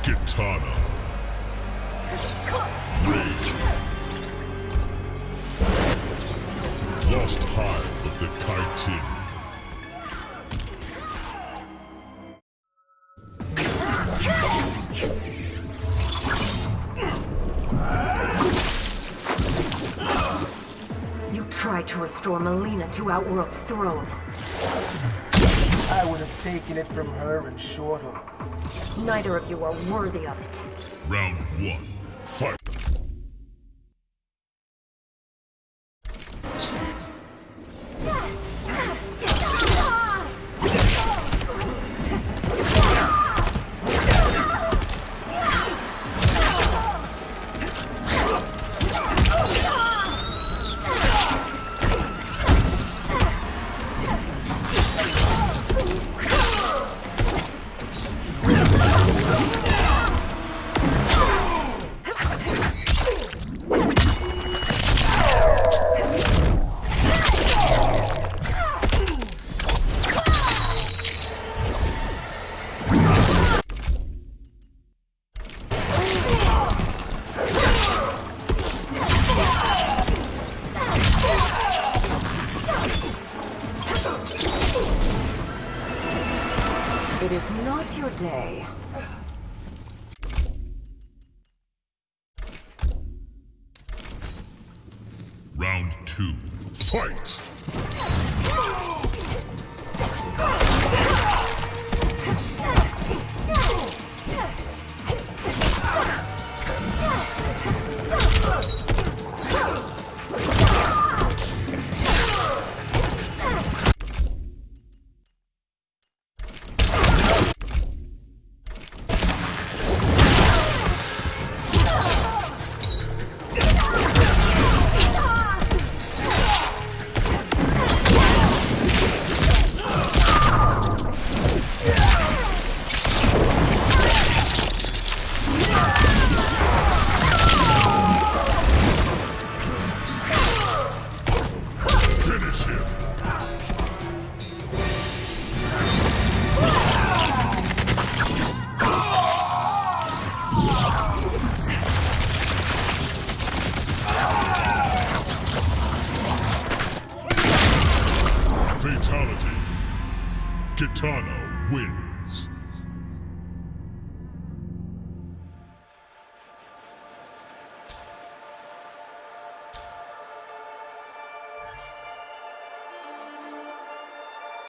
Kitana. Raid. Lost Hive of the Kaitin. You tried to restore Mileena to Outworld's throne. I would have taken it from her in short order. Neither of you are worthy of it. Round 1. Fight. It is not your day. Round 2. Fight! Fatality. Kitana wins.